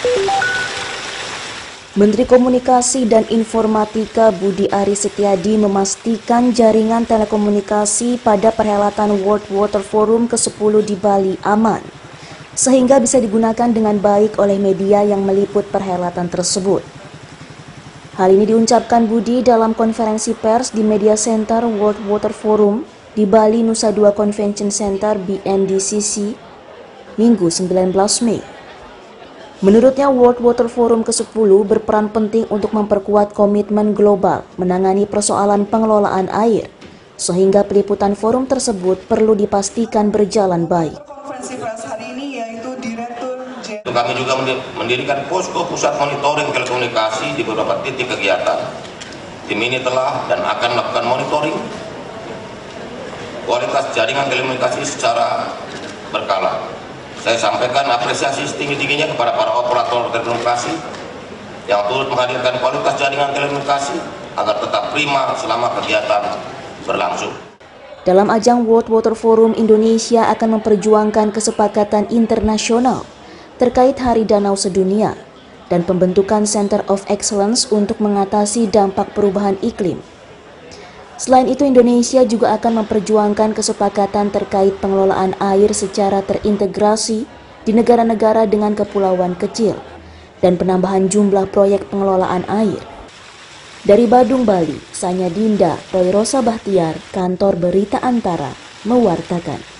Menteri Komunikasi dan Informatika Budi Aris Setiadi memastikan jaringan telekomunikasi pada perhelatan World Water Forum ke-10 di Bali aman, sehingga bisa digunakan dengan baik oleh media yang meliput perhelatan tersebut. Hal ini diucapkan Budi dalam konferensi pers di Media Center World Water Forum di Bali Nusa Dua Convention Center BNDCC, Minggu 19 Mei. Menurutnya, World Water Forum ke-10 berperan penting untuk memperkuat komitmen global menangani persoalan pengelolaan air, sehingga peliputan forum tersebut perlu dipastikan berjalan baik. Konferensi pers hari ini yaitu Direktur Jenderal. Kami juga mendirikan posko pusat monitoring telekomunikasi di beberapa titik kegiatan. Tim ini telah dan akan melakukan monitoring kualitas jaringan telekomunikasi secara berkala. Saya sampaikan apresiasi setinggi-tingginya kepada para operator telekomunikasi yang turut menghadirkan kualitas jaringan telekomunikasi agar tetap prima selama kegiatan berlangsung. Dalam ajang World Water Forum, Indonesia akan memperjuangkan kesepakatan internasional terkait Hari Danau Sedunia dan pembentukan Center of Excellence untuk mengatasi dampak perubahan iklim. Selain itu, Indonesia juga akan memperjuangkan kesepakatan terkait pengelolaan air secara terintegrasi di negara-negara dengan kepulauan kecil dan penambahan jumlah proyek pengelolaan air. Dari Badung, Bali, Sanya Dinda, Roy Rosa Bahtiar, Kantor Berita Antara, mewartakan.